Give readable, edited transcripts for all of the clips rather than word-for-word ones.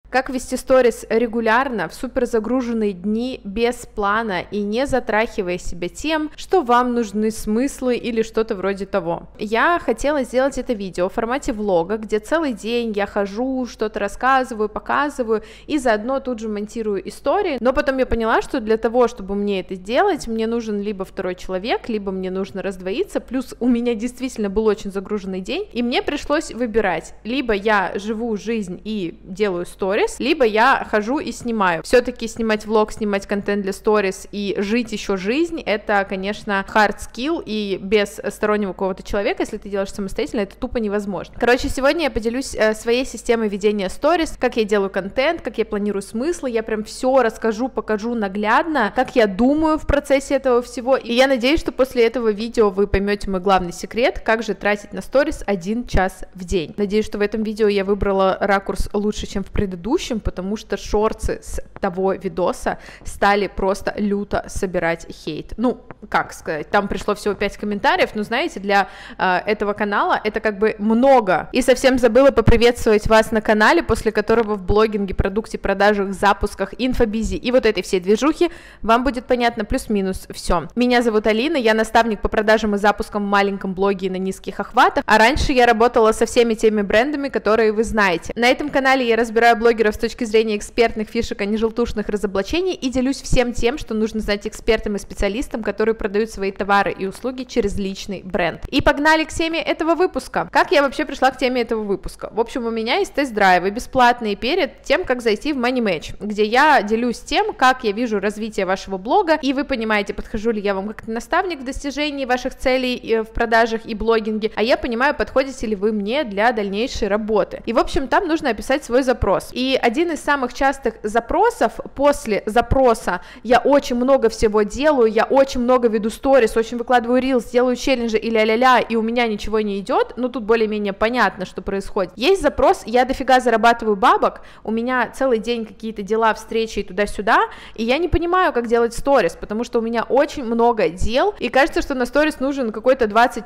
Как вести сторис регулярно в суперзагруженные дни без плана и не затрахивая себя тем, что вам нужны смыслы или что-то вроде того. Я хотела сделать это видео в формате влога, где целый день я хожу, что-то рассказываю, показываю и заодно тут же монтирую истории, но потом я поняла, что для того, чтобы мне это сделать, мне нужен либо второй человек, либо мне нужно раздвоиться, плюс у меня действительно был очень загруженный день, и мне пришлось выбирать, либо я живу жизнь и делаю сторис, либо я хожу и снимаю. Все-таки снимать влог, снимать контент для сторис и жить еще жизнь, это, конечно, hard skill, и без стороннего какого-то человека, если ты делаешь самостоятельно, это тупо невозможно. Короче, сегодня я поделюсь своей системой ведения сторис, как я делаю контент, как я планирую смыслы, я прям все расскажу, покажу наглядно, как я думаю в процессе этого всего, и я надеюсь, что после этого видео вы поймете мой главный секрет, как же тратить на сторис 1 час в день. Надеюсь, что в этом видео я выбрала ракурс лучше, чем в предыдущем, потому что шорты с того видоса стали просто люто собирать хейт. Ну, как сказать, там пришло всего 5 комментариев, но знаете, для этого канала это как бы много. И совсем забыла поприветствовать вас на канале, после которого в блогинге, продукте, продажах, запусках, инфобизе и вот этой всей движухи вам будет понятно плюс-минус все. Меня зовут Алина, я наставник по продажам и запускам в маленьком блоге и на низких охватах, а раньше я работала со всеми теми брендами, которые вы знаете. На этом канале я разбираю блогеров с точки зрения экспертных фишек, а не желтушных разоблачений, и делюсь всем тем, что нужно знать экспертам и специалистам, которые продают свои товары и услуги через личный бренд. И погнали к теме этого выпуска. Как я вообще пришла к теме этого выпуска? В общем, у меня есть тест-драйвы бесплатные перед тем, как зайти в Money Match, где я делюсь тем, как я вижу развитие вашего блога, и вы понимаете, подхожу ли я вам как наставник в достижении ваших целей в продажах и блогинге, а я понимаю, подходите ли вы мне для дальнейшей работы. И, в общем, там нужно описать свой запрос. И один из самых частых запросов, после запроса я очень много всего делаю, я очень много веду сторис, очень выкладываю рилс, делаю челленджи и ля-ля-ля, и у меня ничего не идет, но тут более-менее понятно, что происходит. Есть запрос, я дофига зарабатываю бабок, у меня целый день какие-то дела, встречи и туда-сюда, и я не понимаю, как делать сторис, потому что у меня очень много дел, и кажется, что на сторис нужен какой-то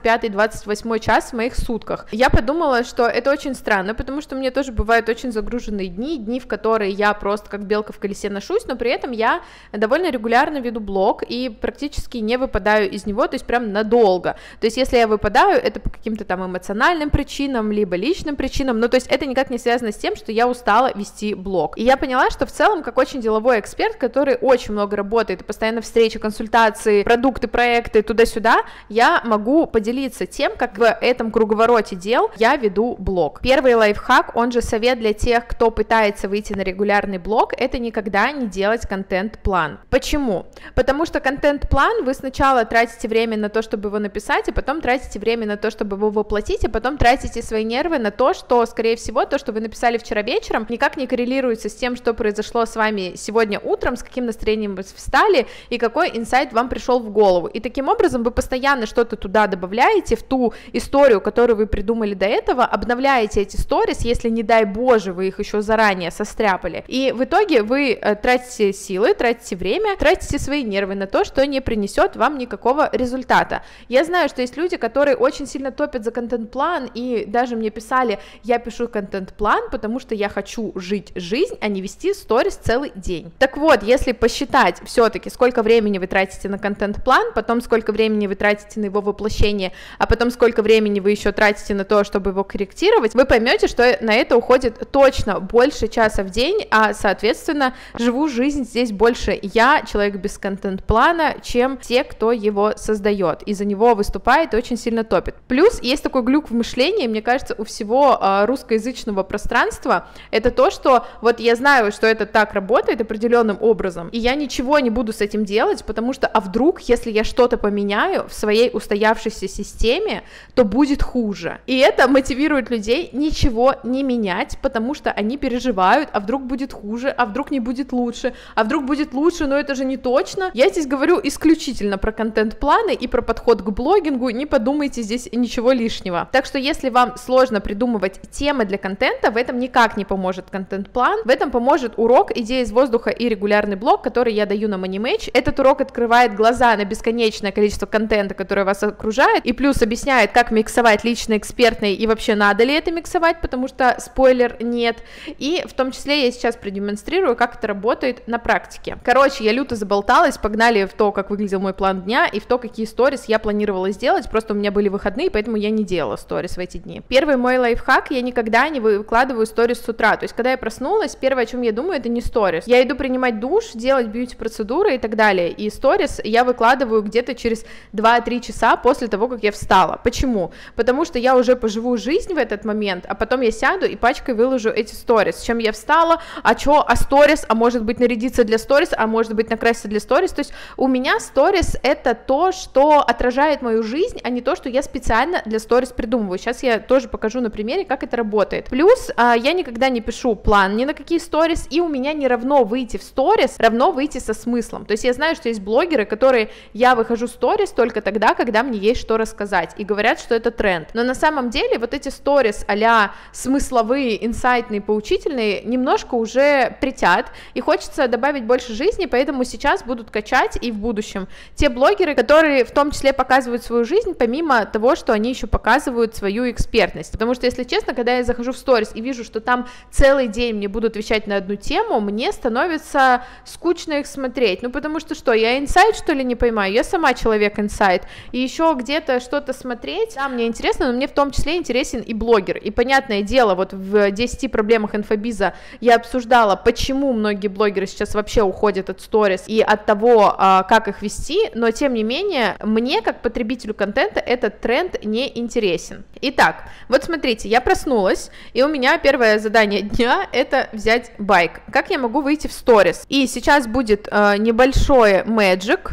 25-28 час в моих сутках. Я подумала, что это очень странно, потому что мне тоже бывают очень загруженные дни, в которые я просто как белка в колесе ношусь, но при этом я довольно регулярно веду блог и практически не выпадаю из него, то есть прям надолго. То есть если я выпадаю, это по каким-то там эмоциональным причинам, либо личным причинам, ну то есть это никак не связано с тем, что я устала вести блог. И я поняла, что в целом, как очень деловой эксперт, который очень много работает, и постоянно встречи, консультации, продукты, проекты, туда-сюда, я могу поделиться тем, как в этом круговороте дел я веду блог. Первый лайфхак, он же совет для тех, кто пытается выйти на регулярный блог, это никогда не делать контент-план. Почему? Потому что контент-план вы сначала тратите время на то, чтобы его написать, а потом тратите время на то, чтобы его воплотить, а потом тратите свои нервы на то, что, скорее всего, то, что вы написали вчера вечером, никак не коррелируется с тем, что произошло с вами сегодня утром, с каким настроением вы встали и какой инсайт вам пришел в голову. И таким образом вы постоянно что-то туда добавляете, в ту историю, которую вы придумали до этого, обновляете эти сторис, если, не дай боже, вы их еще заранее состряпали. И в итоге вы тратите силы, тратите время, тратите свои нервы на то, что не принесет вам никакого результата. Я знаю, что есть люди, которые очень сильно топят за контент-план, и даже мне писали, я пишу контент-план, потому что я хочу жить жизнь, а не вести сторис целый день. Так вот, если посчитать все-таки, сколько времени вы тратите на контент-план, потом сколько времени вы тратите на его воплощение, а потом сколько времени вы еще тратите на то, чтобы его корректировать, вы поймете, что на это уходит точно больше часа в день, а соответственно живу жизнь здесь больше я, человек без контент-плана, чем те, кто его создает, и за него выступает и очень сильно топит. Плюс есть такой глюк в мышлении, мне кажется, у всего русскоязычного пространства, это то, что вот я знаю, что это так работает определенным образом, и я ничего не буду с этим делать, потому что, а вдруг, если я что-то поменяю в своей устоявшейся системе, то будет хуже. И это мотивирует людей ничего не менять, потому что они переживают, а вдруг будет хуже, а вдруг не будет лучше, а вдруг будет лучше, но это же не точно. Я здесь говорю исключительно про контент-планы и про подход к блогингу, не подумайте здесь ничего лишнего. Так что если вам сложно придумывать темы для контента, в этом никак не поможет контент-план, в этом поможет урок «Идея из воздуха» и регулярный блог, который я даю на Money Match. Этот урок открывает глаза на бесконечное количество контента, которое вас окружает, и плюс объясняет, как миксовать личное, экспертное, и вообще надо ли это миксовать, потому что, спойлер, нет. И и в том числе я сейчас продемонстрирую, как это работает на практике. Короче, я люто заболталась, погнали в то, как выглядел мой план дня, и в то, какие сторис я планировала сделать, просто у меня были выходные, поэтому я не делала сторис в эти дни. Первый мой лайфхак: я никогда не выкладываю сторис с утра, то есть когда я проснулась, первое, о чем я думаю, это не сторис. Я иду принимать душ, делать бьюти-процедуры и так далее, и сторис я выкладываю где-то через 2-3 часа после того, как я встала. Почему? Потому что я уже поживу жизнь в этот момент, а потом я сяду и пачкой выложу эти сторис, с чем я встала, сторис, а может быть нарядиться для сторис, а может быть накраситься для сторис. То есть у меня сторис это то, что отражает мою жизнь, а не то, что я специально для сторис придумываю. Сейчас я тоже покажу на примере, как это работает. Плюс я никогда не пишу план ни на какие сторис, и у меня не равно выйти в сторис, равно выйти со смыслом. То есть я знаю, что есть блогеры, которые я выхожу в сторис только тогда, когда мне есть что рассказать, и говорят, что это тренд. Но на самом деле вот эти сторис а-ля смысловые, инсайтные, поучительные немножко уже притят, и хочется добавить больше жизни, поэтому сейчас будут качать и в будущем те блогеры, которые в том числе показывают свою жизнь, помимо того, что они еще показывают свою экспертность. Потому что, если честно, когда я захожу в сторис и вижу, что там целый день мне будут вещать на одну тему, мне становится скучно их смотреть. Ну, потому что я инсайт, что ли, не поймаю? Я сама человек инсайт. И еще где-то что-то смотреть, да, мне интересно, но мне в том числе интересен и блогер. И понятное дело, вот в 10 проблемах инфобиза я обсуждала, почему многие блогеры сейчас вообще уходят от сторис и от того, как их вести, но тем не менее, мне, как потребителю контента, этот тренд не интересен. Итак, вот смотрите, я проснулась, и у меня первое задание дня — это взять байк. Как я могу выйти в сторис? И сейчас будет небольшой magic.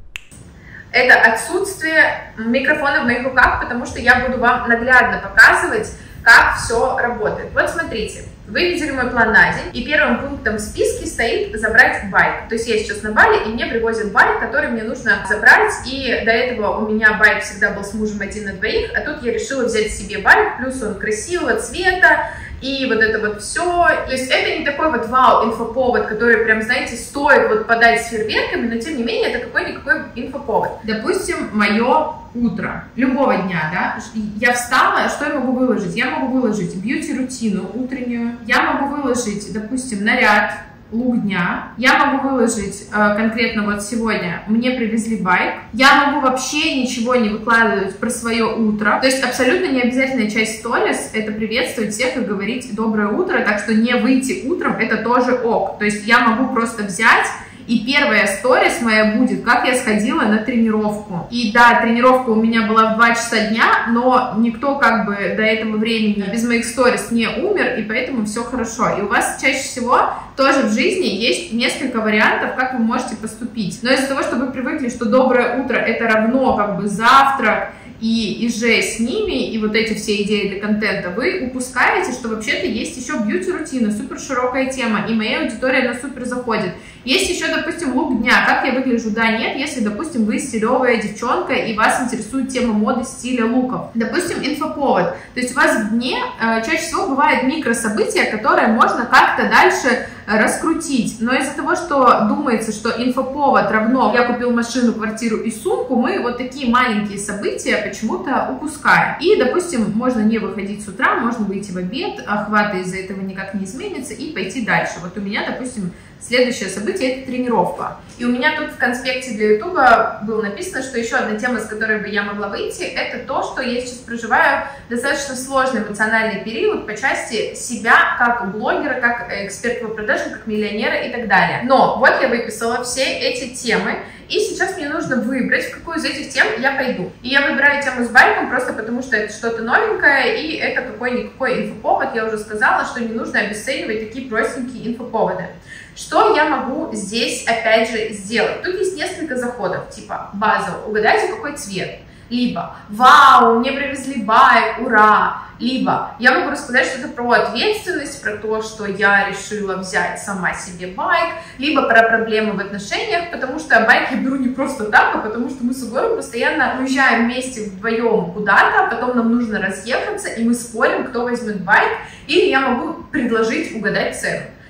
Это отсутствие микрофона в моих руках, потому что я буду вам наглядно показывать, как все работает. Вот смотрите, вы видели мой план на день, и первым пунктом в списке стоит забрать байк. То есть я сейчас на Бали, и мне привозят байк, который мне нужно забрать, и до этого у меня байк всегда был с мужем 1 на 2, а тут я решила взять себе байк, плюс он красивого цвета, и вот это вот все. То есть это не такой вот вау инфоповод, который прям, знаете, стоит вот подать с фейерверками, но тем не менее это какой-никакой инфоповод. Допустим, мое утро любого дня, да, я встала, что я могу выложить? Я могу выложить бьюти-рутину утреннюю, я могу выложить, допустим, наряд, лук дня, я могу выложить конкретно вот сегодня мне привезли байк, я могу вообще ничего не выкладывать про свое утро, то есть абсолютно не обязательная часть сторис это приветствовать всех и говорить доброе утро, так что не выйти утром это тоже ок, то есть я могу просто взять. И первая сторис моя будет, как я сходила на тренировку. И да, тренировка у меня была в 2 часа дня, но никто как бы до этого времени без моих сторис не умер, и поэтому все хорошо. И у вас чаще всего тоже в жизни есть несколько вариантов, как вы можете поступить. Но из-за того, что вы привыкли, что доброе утро это равно как бы завтрак, и же с ними, и вот эти все идеи для контента, вы упускаете, что вообще-то есть еще бьюти-рутина, супер широкая тема, и моя аудитория на супер заходит. Есть еще, допустим, лук дня, как я выгляжу, да, нет, если, допустим, вы стилевая девчонка, и вас интересует тема моды, стиля, луков. Допустим, инфоповод, то есть у вас в дне чаще всего бывает микрособытие, которое можно как-то дальше раскрутить, но из-за того, что думается, что инфоповод равно я купил машину, квартиру и сумку, мы вот такие маленькие события почему-то упускаем. И, допустим, можно не выходить с утра, можно выйти в обед, охваты из-за этого никак не изменятся и пойти дальше. Вот у меня, допустим, следующее событие — это тренировка. И у меня тут в конспекте для ютуба было написано, что еще одна тема, с которой бы я могла выйти, это то, что я сейчас проживаю достаточно сложный эмоциональный период по части себя как блогера, как эксперта по продажам, как миллионера и так далее. Но вот я выписала все эти темы, и сейчас мне нужно выбрать, в какую из этих тем я пойду. И я выбираю тему с байком просто потому, что это что-то новенькое, и это какой-никакой инфоповод. Я уже сказала, что не нужно обесценивать такие простенькие инфоповоды. Что я могу здесь, опять же, сделать? Тут есть несколько заходов, типа базового, угадайте, какой цвет. Либо «Вау, мне привезли байк, ура!» Либо я могу рассказать что-то про ответственность, про то, что я решила взять сама себе байк, либо про проблемы в отношениях, потому что байк я беру не просто так, а потому что мы с Егором постоянно уезжаем вместе вдвоем куда-то, а потом нам нужно разъехаться, и мы спорим, кто возьмет байк, или я могу предложить угадать цену.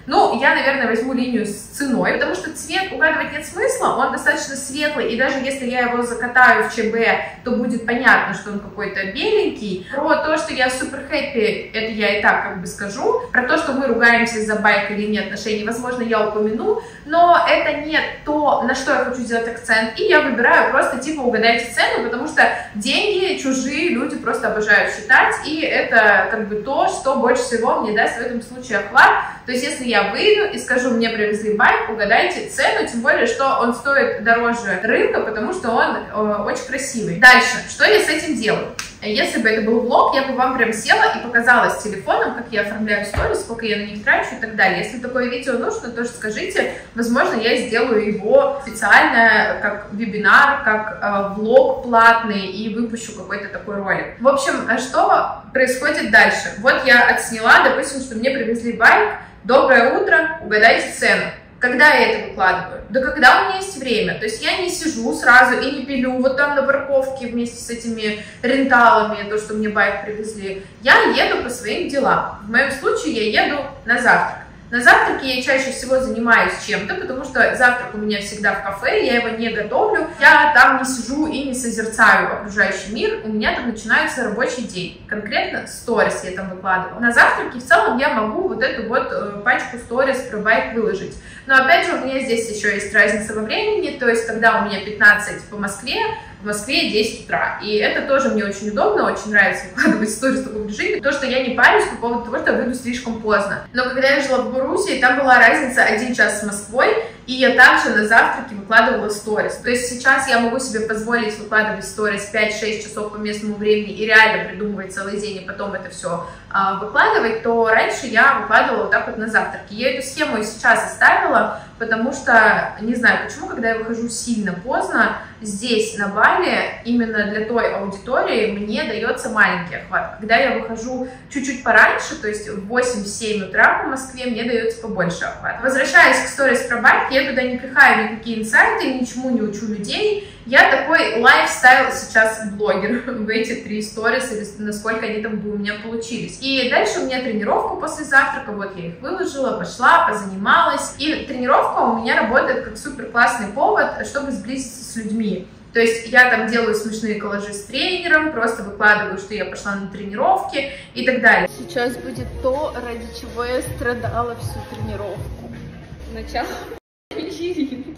Ну, я, наверное, возьму линию с ценой, потому что цвет угадывать нет смысла, он достаточно светлый, и даже если я его закатаю в ЧБ, то будет понятно, что он какой-то беленький. Про то, что я супер хэппи, это я и так как бы скажу. Про то, что мы ругаемся из-за байка или нет отношений, возможно, я упомяну, но это не то, на что я хочу сделать акцент, и я выбираю просто типа угадайте цену, потому что деньги чужие люди просто обожают считать, и это как бы то, что больше всего мне даст в этом случае охват. То есть если я выйду и скажу, мне привезли байк, угадайте цену, тем более, что он стоит дороже рынка, потому что он очень красивый. Дальше, что я с этим делаю? Если бы это был влог, я бы вам прям села и показала с телефоном, как я оформляю сторис, сколько я на них трачу и так далее. Если такое видео нужно, тоже скажите, возможно, я сделаю его специально как вебинар, как влог платный и выпущу какой-то такой ролик. В общем, что происходит дальше? Вот я отсняла, допустим, что мне привезли байк, доброе утро, угадайте цену. Когда я это выкладываю? Да когда у меня есть время. То есть я не сижу сразу и не пилю вот там на парковке вместе с этими ренталами, то, что мне байк привезли. Я еду по своим делам. В моем случае я еду на завтрак. На завтраке я чаще всего занимаюсь чем-то, потому что завтрак у меня всегда в кафе, я его не готовлю, я там не сижу и не созерцаю окружающий мир, у меня там начинается рабочий день, конкретно сторис я там выкладываю. На завтраке в целом я могу вот эту вот пачку сторис про байк выложить, но опять же у меня здесь еще есть разница во времени, то есть когда у меня 15 по Москве, в Москве 10 утра. И это тоже мне очень удобно, очень нравится выкладывать сторис в таком режиме. То, что я не парюсь по поводу того, что я выйду слишком поздно. Но когда я жила в Боруссии, там была разница 1 час с Москвой, и я также на завтраке выкладывала сторис. То есть сейчас я могу себе позволить выкладывать сторис 5-6 часов по местному времени и реально придумывать целый день, и потом это все выкладывать, то раньше я выкладывала вот так вот на завтраке. Я эту схему и сейчас оставила, потому что, не знаю почему, когда я выхожу сильно поздно, здесь, на Бали, именно для той аудитории мне дается маленький охват. Когда я выхожу чуть-чуть пораньше, то есть в 8-7 утра по Москве, мне дается побольше охват. Возвращаясь к сторис про байк, я туда не пихаю никакие инсайты, ничему не учу людей. Я такой лайфстайл сейчас блогер в эти 3 сториса, насколько они там у меня получились. И дальше у меня тренировка после завтрака, вот я их выложила, пошла, позанималась. И тренировка у меня работает как супер классный повод, чтобы сблизиться с людьми. То есть я там делаю смешные коллажи с тренером, просто выкладываю, что я пошла на тренировки и так далее. Сейчас будет то, ради чего я страдала всю тренировку. Начало вечеринки.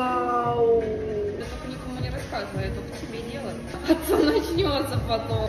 Вау! Я только никому не рассказываю, я только тебе делаю. А то начнется потом.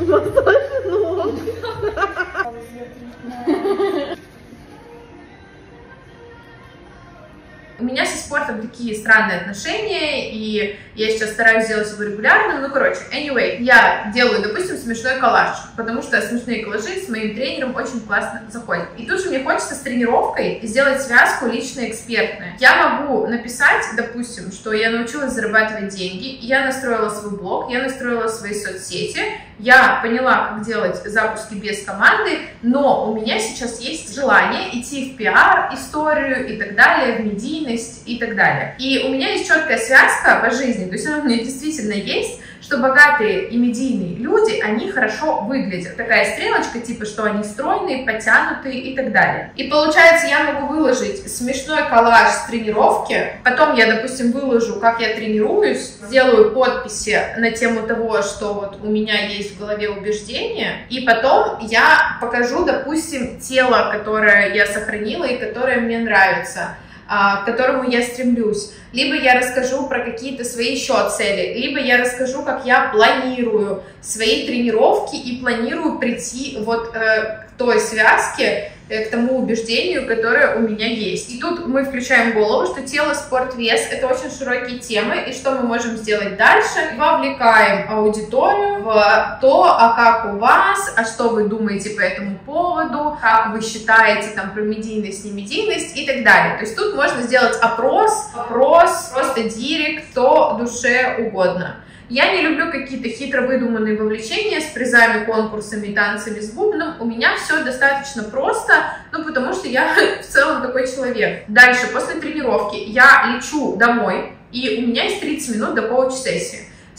У меня со спортом такие странные отношения, и я сейчас стараюсь сделать его регулярным. Ну, короче, anyway, я делаю, допустим, смешной коллаж, потому что смешные коллажи с моим тренером очень классно заходят. И тут же мне хочется с тренировкой сделать связку лично-экспертную. Я могу написать, допустим, что я научилась зарабатывать деньги, я настроила свой блог, я настроила свои соцсети, я поняла, как делать запуски без команды, но у меня сейчас есть желание идти в пиар, историю и так далее, в медийность и так далее. И у меня есть четкая связка по жизни, то есть она у меня действительно есть, что богатые и медийные люди, они хорошо выглядят. Такая стрелочка, типа, что они стройные, подтянутые и так далее. И получается, я могу выложить смешной коллаж с тренировки, потом я, допустим, выложу, как я тренируюсь, сделаю подписи на тему того, что вот у меня есть в голове убеждения, и потом я покажу, допустим, тело, которое я сохранила и которое мне нравится, к которому я стремлюсь. Либо я расскажу про какие-то свои еще цели, либо я расскажу, как я планирую свои тренировки и планирую прийти вот к той связке, к тому убеждению, которое у меня есть. И тут мы включаем голову, что тело, спорт, вес — это очень широкие темы, и что мы можем сделать дальше? Вовлекаем аудиторию в то, а как у вас, а что вы думаете по этому поводу, как вы считаете там про медийность, не медийность и так далее. То есть тут можно сделать опрос, просто директ, что душе угодно. Я не люблю какие-то хитро выдуманные вовлечения с призами, конкурсами, танцами с бубном. У меня все достаточно просто, ну, потому что я в целом такой человек. Дальше, после тренировки, я лечу домой, и у меня есть 30 минут до коуч-сессии.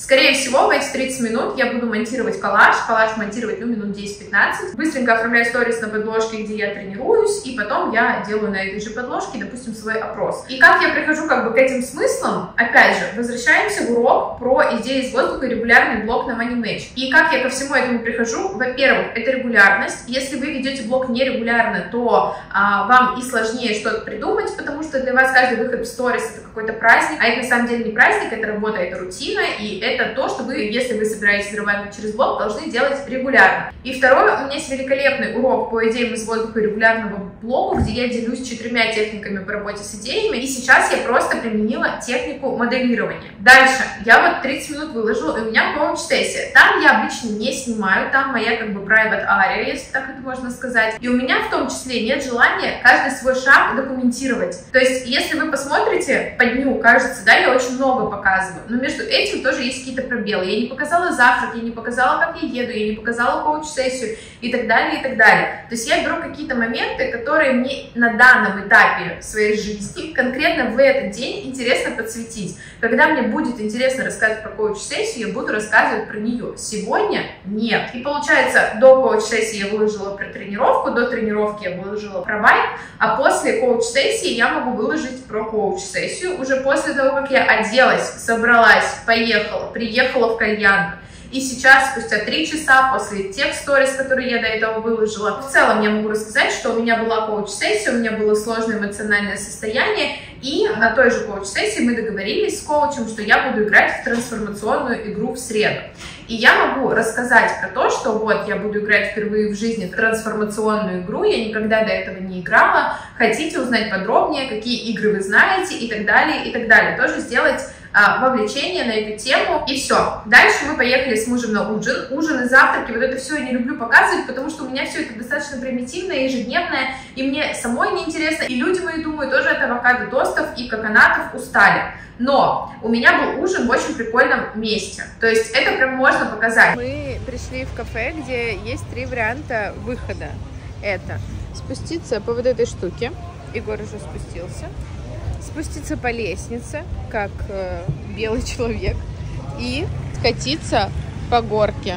Скорее всего, в эти 30 минут я буду монтировать коллаж монтировать, ну, минут 10-15, быстренько оформляю сторис на подложке, где я тренируюсь, и потом я делаю на этой же подложке, допустим, свой опрос. И как я прихожу как бы к этим смыслам, опять же, возвращаемся в урок про идеи из воздуха и регулярный блог на Money Match. И как я ко всему этому прихожу? Во-первых, это регулярность. Если вы ведете блог нерегулярно, то вам и сложнее что-то придумать, потому что для вас каждый выход в сторис — это какой-то праздник, а это на самом деле не праздник, это работа, это рутина, и это то, что вы, если вы собираетесь зарабатывать через блог, должны делать регулярно. И второе, у меня есть великолепный урок по идеям из воздуха и регулярного блога, где я делюсь 4 техниками по работе с идеями, и сейчас я просто применила технику моделирования. Дальше, я вот 30 минут выложила, и у меня коуч-сессия. Там я обычно не снимаю, там моя как бы private area, если так это можно сказать. И у меня в том числе нет желания каждый свой шаг документировать. То есть, если вы посмотрите по дню, кажется, да, я очень много показываю, но между этим тоже есть какие-то пробелы. Я не показала завтрак, я не показала, как я еду, я не показала коуч-сессию и так далее, и так далее. То есть я беру какие-то моменты, которые мне на данном этапе своей жизни, конкретно в этот день, интересно подсветить. Когда мне будет интересно рассказывать про коуч-сессию, я буду рассказывать про нее. Сегодня нет. И получается, до коуч-сессии я выложила про тренировку, до тренировки я выложила про байк, а после коуч-сессии я могу выложить про коуч-сессию уже после того, как я оделась, собралась, поехала, приехала в кальян. И сейчас, спустя 3 часа после тех сторис, которые я до этого выложила, в целом я могу рассказать, что у меня была коуч-сессия, у меня было сложное эмоциональное состояние, и на той же коуч-сессии мы договорились с коучем, что я буду играть в трансформационную игру в среду. И я могу рассказать про то, что вот я буду играть впервые в жизни в трансформационную игру, я никогда до этого не играла, хотите узнать подробнее, какие игры вы знаете и так далее, и так далее. Тоже сделать вовлечение на эту тему, и все. Дальше мы поехали с мужем на ужин. Ужин и завтраки, вот это все я не люблю показывать, потому что у меня все это достаточно примитивное, ежедневное, и мне самой неинтересно, и люди мои, думаю, тоже от авокадо-тостов и коконатов устали. Но у меня был ужин в очень прикольном месте, то есть это прям можно показать. Мы пришли в кафе, где есть 3 варианта выхода. Это спуститься по вот этой штуке, Егор уже спустился, спуститься по лестнице, как белый человек, и скатиться по горке.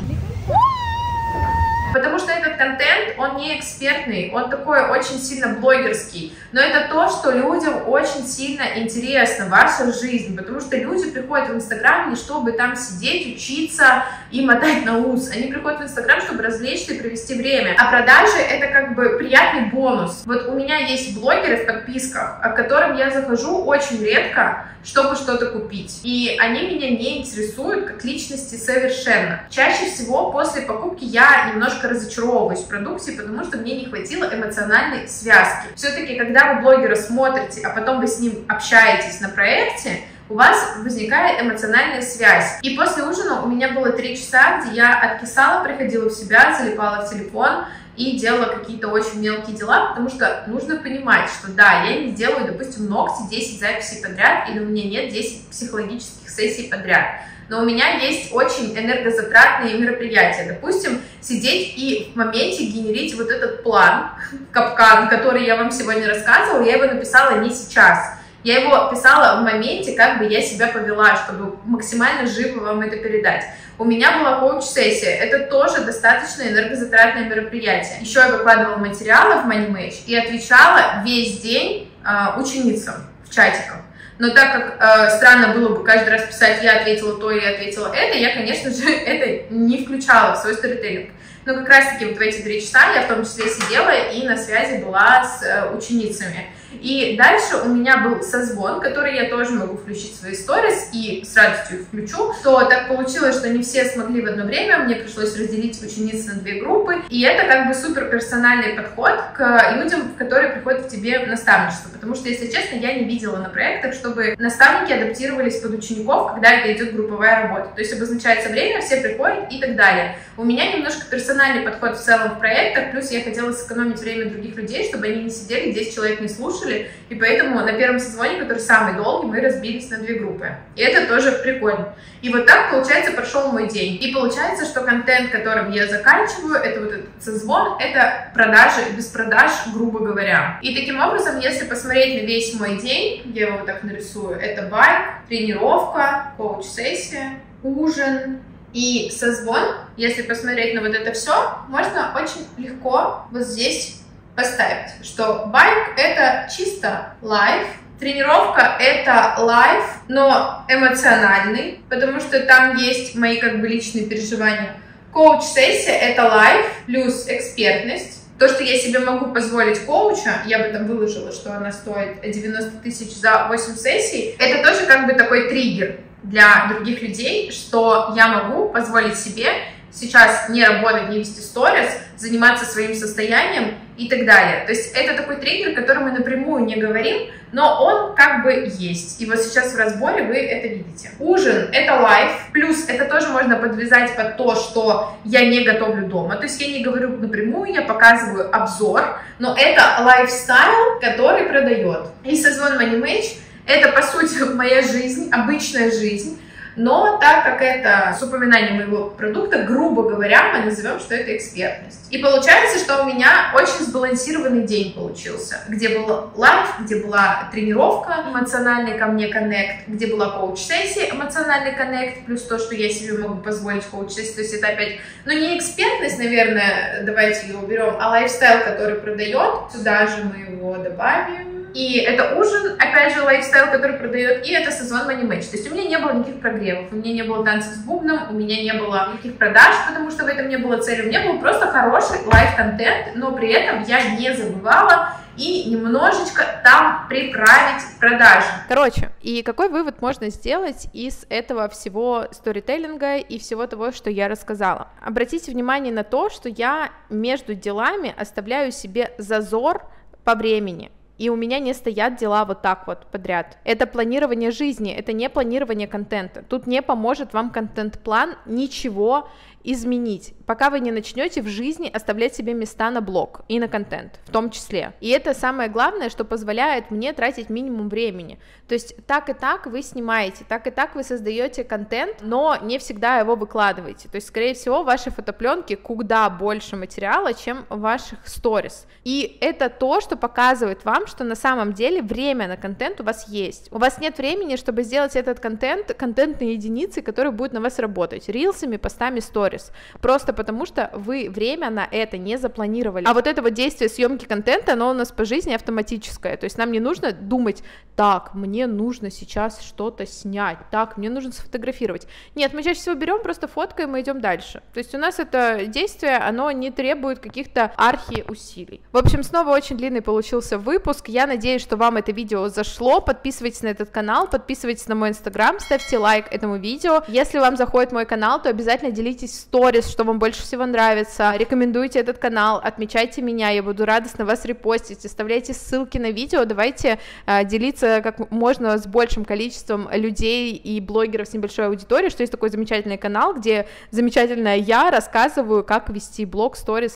Потому что этот контент, он не экспертный, он такой очень сильно блогерский, но это то, что людям очень сильно интересно, ваша жизнь, потому что люди приходят в Инстаграм не чтобы там сидеть, учиться и мотать на ус, они приходят в Инстаграм, чтобы развлечься и провести время, а продажи — это как бы приятный бонус. Вот у меня есть блогеры в подписках, к которым я захожу очень редко, чтобы что-то купить, и они меня не интересуют как личности совершенно. Чаще всего после покупки я немножко разочаровываюсь в продукте, потому что мне не хватило эмоциональной связки. Все-таки, когда вы блогера смотрите, а потом вы с ним общаетесь на проекте, у вас возникает эмоциональная связь. И после ужина у меня было 3 часа, где я откисала, приходила в себя, залипала в телефон и делала какие-то очень мелкие дела, потому что нужно понимать, что да, я не делаю, допустим, ногти 10 записей подряд, или у меня нет 10 психологических сессий подряд. Но у меня есть очень энергозатратные мероприятия. Допустим, сидеть и в моменте генерить вот этот план, капкан, который я вам сегодня рассказывала, я его написала не сейчас. Я его писала в моменте, как бы я себя повела, чтобы максимально живо вам это передать. У меня была коуч-сессия, это тоже достаточно энергозатратное мероприятие. Еще я выкладывала материалы в Money Match и отвечала весь день ученицам в чатиках. Но так как странно было бы каждый раз писать «я ответила то» и «я ответила это», я, конечно же, это не включала в свой сторителлинг. Но как раз-таки вот в эти 3 часа я в том числе сидела и на связи была с ученицами. И дальше у меня был созвон, который я тоже могу включить в свои сторис и с радостью включу. То так получилось, что не все смогли в одно время, мне пришлось разделить учениц на 2 группы. И это как бы супер персональный подход к людям, которые приходят к тебе в наставничество. Потому что, если честно, я не видела на проектах, чтобы наставники адаптировались под учеников, когда это идет групповая работа. То есть обозначается время, все приходят и так далее. У меня немножко персональный подход в целом в проектах, плюс я хотела сэкономить время других людей, чтобы они не сидели, 10 человек не слушали, послушали, и поэтому на первом созвоне, который самый долгий, мы разбились на 2 группы. И это тоже прикольно. И вот так, получается, прошел мой день. И получается, что контент, которым я заканчиваю, это вот этот созвон, это продажи без продаж, грубо говоря. И таким образом, если посмотреть на весь мой день, я его вот так нарисую, это байк, тренировка, коуч-сессия, ужин и созвон. Если посмотреть на вот это все, можно очень легко вот здесь поставить, что байк это чисто лайф, тренировка это лайф, но эмоциональный, потому что там есть мои как бы личные переживания. Коуч-сессия это лайф плюс экспертность. То, что я себе могу позволить коуча, я бы там выложила, что она стоит 90 тысяч за 8 сессий, это тоже как бы такой триггер для других людей, что я могу позволить себе сейчас не работать, не вести сторис, заниматься своим состоянием и так далее. То есть это такой триггер, который мы напрямую не говорим, но он как бы есть. И вот сейчас в разборе вы это видите. Ужин — это лайф, плюс это тоже можно подвязать под то, что я не готовлю дома. То есть я не говорю напрямую, я показываю обзор, но это лайфстайл, который продает. И созвон Money Match — это, по сути, моя жизнь, обычная жизнь. Но так как это с упоминанием моего продукта, грубо говоря, мы назовем, что это экспертность. И получается, что у меня очень сбалансированный день получился, где был лайф, где была тренировка, эмоциональный ко мне коннект, где была коуч-сессия, эмоциональный коннект, плюс то, что я себе могу позволить коуч-сессию. То есть это опять, ну не экспертность, наверное, давайте ее уберем, а лайфстайл, который продает. Сюда же мы его добавим. И это ужин, опять же, лайфстайл, который продает, и это созвон Money Match. То есть у меня не было никаких прогревов, у меня не было танцев с бубном, у меня не было никаких продаж, потому что в этом не было цели. У меня был просто хороший лайф-контент, но при этом я не забывала и немножечко там приправить продажи. Короче, и какой вывод можно сделать из этого всего сторителлинга и всего того, что я рассказала? Обратите внимание на то, что я между делами оставляю себе зазор по времени. И у меня не стоят дела вот так вот подряд. Это планирование жизни, это не планирование контента. Тут не поможет вам контент-план ничего изменить, пока вы не начнете в жизни оставлять себе места на блог и на контент в том числе. И это самое главное, что позволяет мне тратить минимум времени. То есть так и так вы снимаете, так и так вы создаете контент, но не всегда его выкладываете. То есть, скорее всего, в вашей фотопленке куда больше материала, чем в ваших сторис. И это то, что показывает вам, что на самом деле время на контент у вас есть. У вас нет времени, чтобы сделать этот контент контентной единицей, которая будет на вас работать, рилсами, постами, сторис. Просто потому, что вы время на это не запланировали. А вот это вот действие съемки контента, оно у нас по жизни автоматическое. То есть нам не нужно думать, так, мне нужно сейчас что-то снять, так, мне нужно сфотографировать. Нет, мы чаще всего берем, просто фоткаем и идем дальше. То есть у нас это действие, оно не требует каких-то архи-усилий. В общем, снова очень длинный получился выпуск. Я надеюсь, что вам это видео зашло. Подписывайтесь на этот канал, подписывайтесь на мой инстаграм, ставьте лайк этому видео. Если вам заходит мой канал, то обязательно делитесь в сторис, что вам больше всего нравится, рекомендуйте этот канал, отмечайте меня, я буду радостно вас репостить, оставляйте ссылки на видео, давайте делиться как можно с большим количеством людей и блогеров с небольшой аудиторией, что есть такой замечательный канал, где замечательная я рассказываю, как вести блог, сторис